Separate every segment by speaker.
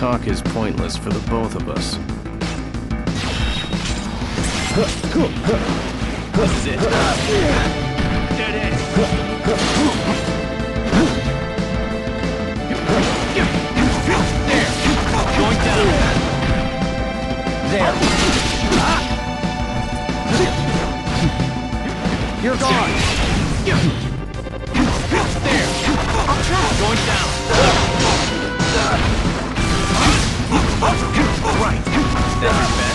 Speaker 1: talk is pointless for the both of us.
Speaker 2: This is it. Dead end. There. Going down.
Speaker 3: There. You're gone.
Speaker 2: There.
Speaker 4: I'll try.
Speaker 2: Going down. Right. That's your best.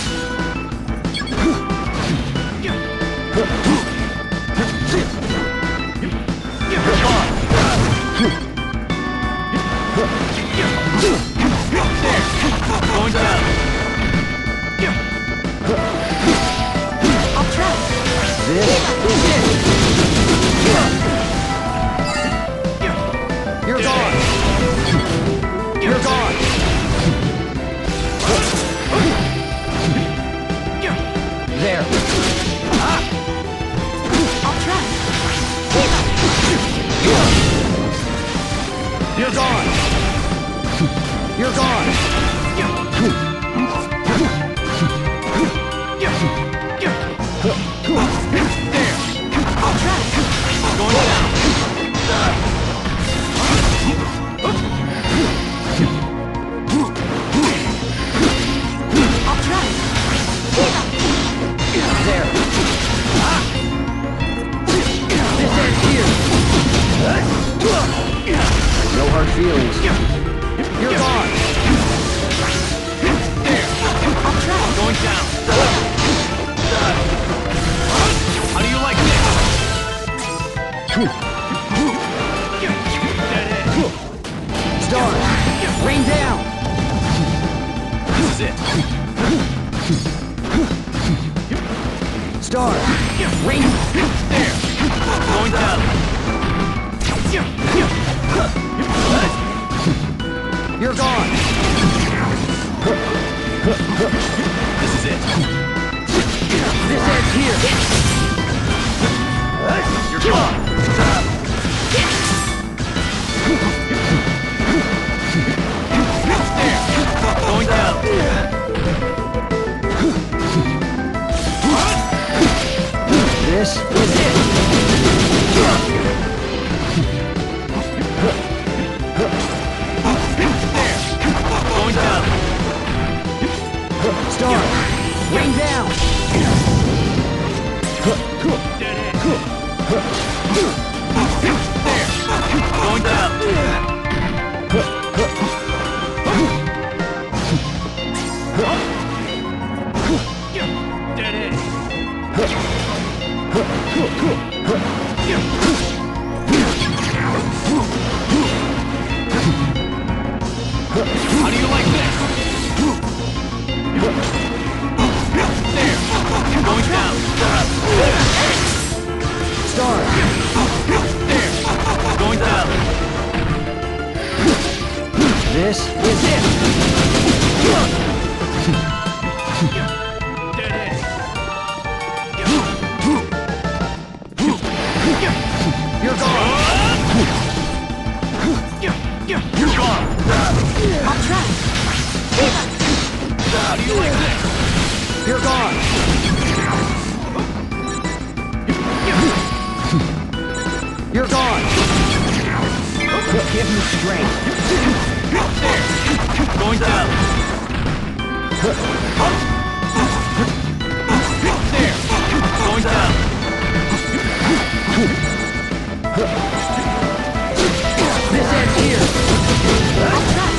Speaker 2: Going down.
Speaker 4: I'll try.
Speaker 3: This is it. You're gone. You're gone. There.
Speaker 4: I'll try.
Speaker 3: You're gone. You're gone.
Speaker 2: There.
Speaker 4: I'll try.
Speaker 2: Going down.
Speaker 4: I'll try.
Speaker 3: There. This ends here. No hard feelings. You're gone.
Speaker 2: There.
Speaker 4: I'll try.
Speaker 2: Going down. How do you like this? Dead end.
Speaker 3: Star. Rain down.
Speaker 2: This is it.
Speaker 3: Star. Rain.
Speaker 2: There. Going down.
Speaker 3: You're gone.
Speaker 2: This is it.
Speaker 3: This ends here.
Speaker 2: You're gone. There. Going down.
Speaker 3: This is it.
Speaker 2: There. Going down.
Speaker 3: Star. Rain down.
Speaker 2: Dead end. There. Going down. Dead end. How do you like this? There. Going down.
Speaker 3: Star.
Speaker 2: There. Going down.
Speaker 3: This is it.
Speaker 2: Dead end.
Speaker 3: You're gone.
Speaker 2: You're gone.
Speaker 4: I'll try.
Speaker 2: How do you like this?
Speaker 3: You're gone. You're gone. Give me strength.
Speaker 2: There. Going down. There. Going down.
Speaker 3: This ends here.
Speaker 4: I'll try.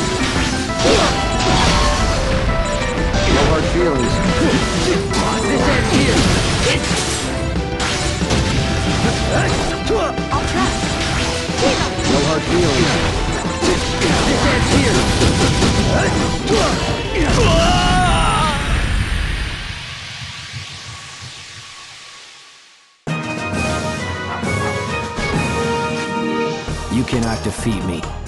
Speaker 3: No hard feelings. This ends here.
Speaker 4: I'll try.
Speaker 3: No hard feelings. This ends here. You cannot defeat me.